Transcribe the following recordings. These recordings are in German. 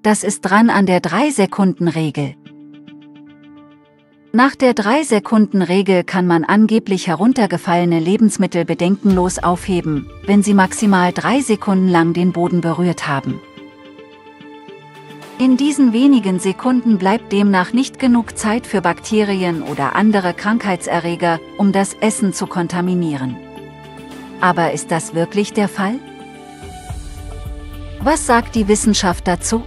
das ist dran an der 3-Sekunden-Regel. Nach der 3-Sekunden-Regel kann man angeblich heruntergefallene Lebensmittel bedenkenlos aufheben, wenn sie maximal 3 Sekunden lang den Boden berührt haben. In diesen wenigen Sekunden bleibt demnach nicht genug Zeit für Bakterien oder andere Krankheitserreger, um das Essen zu kontaminieren. Aber ist das wirklich der Fall? Was sagt die Wissenschaft dazu?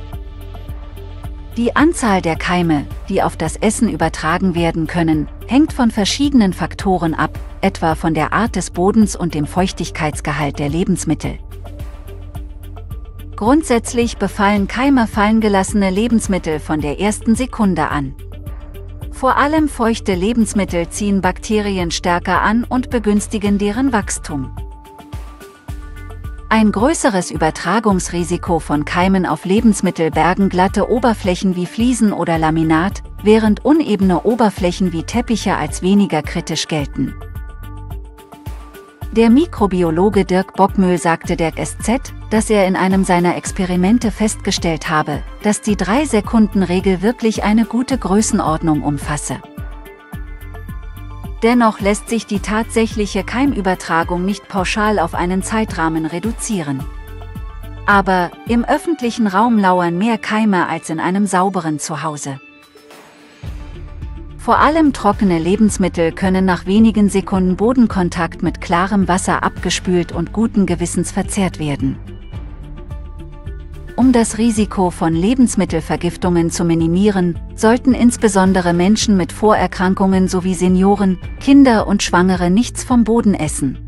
Die Anzahl der Keime, die auf das Essen übertragen werden können, hängt von verschiedenen Faktoren ab, etwa von der Art des Bodens und dem Feuchtigkeitsgehalt der Lebensmittel. Grundsätzlich befallen Keime fallengelassene Lebensmittel von der ersten Sekunde an. Vor allem feuchte Lebensmittel ziehen Bakterien stärker an und begünstigen deren Wachstum. Ein größeres Übertragungsrisiko von Keimen auf Lebensmittel bergen glatte Oberflächen wie Fliesen oder Laminat, während unebene Oberflächen wie Teppiche als weniger kritisch gelten. Der Mikrobiologe Dirk Bockmühl sagte der SZ, dass er in einem seiner Experimente festgestellt habe, dass die 3-Sekunden-Regel wirklich eine gute Größenordnung umfasse. Dennoch lässt sich die tatsächliche Keimübertragung nicht pauschal auf einen Zeitrahmen reduzieren. Aber im öffentlichen Raum lauern mehr Keime als in einem sauberen Zuhause. Vor allem trockene Lebensmittel können nach wenigen Sekunden Bodenkontakt mit klarem Wasser abgespült und guten Gewissens verzehrt werden. Um das Risiko von Lebensmittelvergiftungen zu minimieren, sollten insbesondere Menschen mit Vorerkrankungen sowie Senioren, Kinder und Schwangere nichts vom Boden essen.